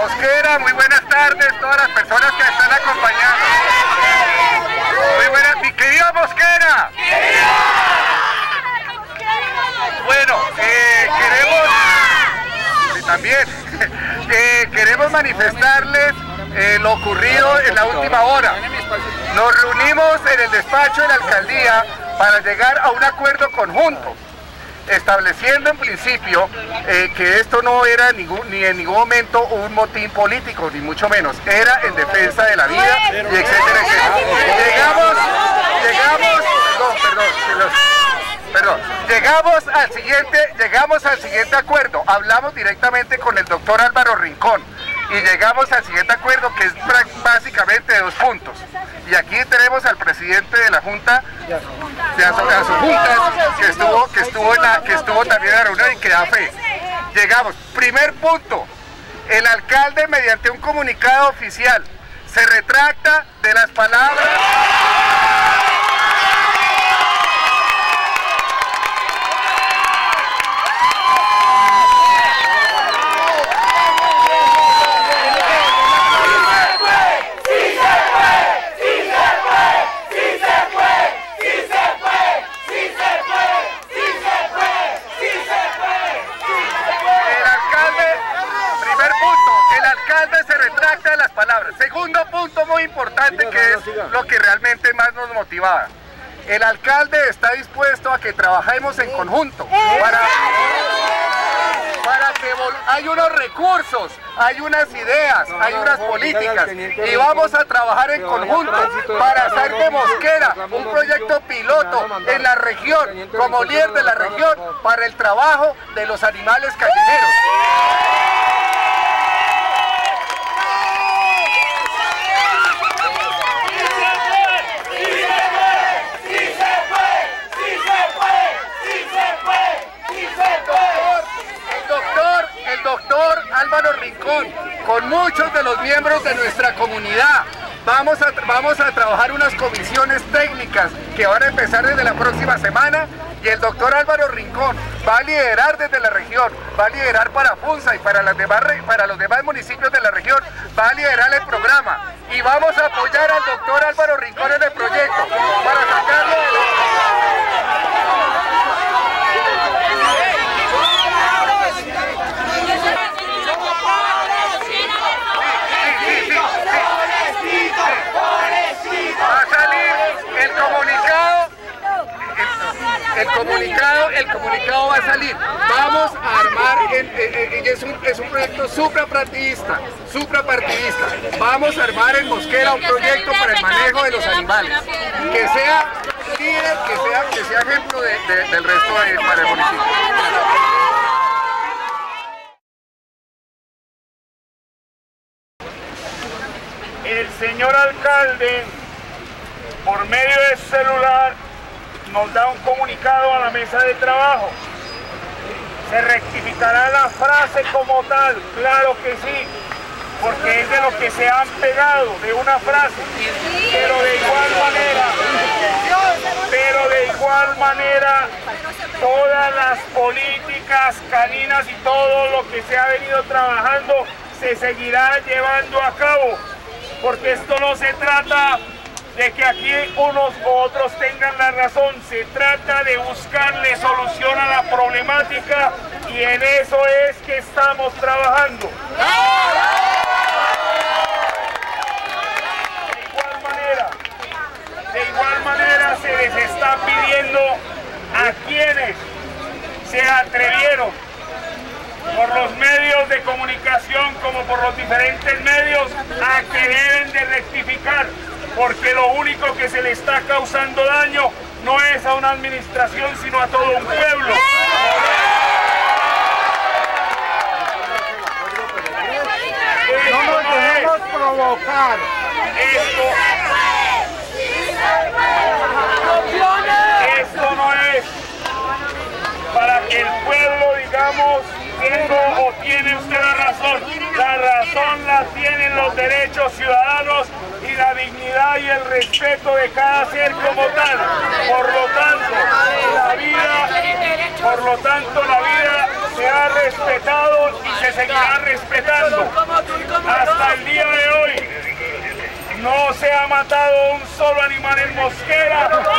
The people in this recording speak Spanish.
Mosquera, muy buenas tardes, todas las personas que están acompañando. Muy buenas, mi querido Mosquera. Bueno, queremos manifestarles lo ocurrido en la última hora. Nos reunimos en el despacho de la alcaldía para llegar a un acuerdo conjunto, estableciendo en principio que esto no era ni en ningún momento un motín político, ni mucho menos, era en defensa de la vida, y etcétera, etcétera. Llegamos al siguiente acuerdo, hablamos directamente con el doctor Álvaro Rincón, y llegamos al siguiente acuerdo, que es básicamente de 2 puntos. Y aquí tenemos al presidente de la Junta, de su Junta, que estuvo también en la reunión y que da fe. Llegamos, primer punto, el alcalde mediante un comunicado oficial se retracta de las palabras. Segundo punto muy importante, que es lo que realmente más nos motivaba. El alcalde está dispuesto a que trabajemos en conjunto para que hay unos recursos, hay unas ideas, hay unas políticas, y vamos a trabajar en conjunto para hacer de Mosquera un proyecto piloto en la región, como líder de la región, para el trabajo de los animales callejeros. Doctor Álvaro Rincón, con muchos de los miembros de nuestra comunidad, vamos a trabajar unas comisiones técnicas que van a empezar desde la próxima semana, y el doctor Álvaro Rincón va a liderar desde la región, va a liderar para Funza y para los demás municipios de la región, va a liderar el programa, y vamos a apoyar al doctor Álvaro Rincón en el proyecto para sacarlo de El comunicado va a salir. Vamos a armar, es un proyecto suprapartidista. Vamos a armar en Mosquera un proyecto para el manejo de los animales, que sea líder, que sea ejemplo del resto para el municipio. El señor alcalde, por medio de su celular, nos da un comunicado a la mesa de trabajo. Se rectificará la frase como tal, claro que sí, porque es de lo que se han pegado, de una frase, pero de igual manera, todas las políticas caninas y todo lo que se ha venido trabajando se seguirá llevando a cabo, porque esto no se trata de que aquí unos u otros tengan la razón, se trata de buscarle solución a la problemática, y en eso es que estamos trabajando. De igual manera se les está pidiendo a quienes se atrevieron por los medios de comunicación como por los diferentes medios a que deben de rectificar, porque lo único que se le está causando daño no es a una administración, sino a todo un pueblo. No nos dejemos provocar. Esto no es para que el pueblo, digamos, tiene usted la razón. La razón la tienen los derechos ciudadanos y la dignidad y el respeto de cada ser como tal. Por lo tanto, la vida se ha respetado y se seguirá respetando. no se ha matado un solo animal en Mosquera,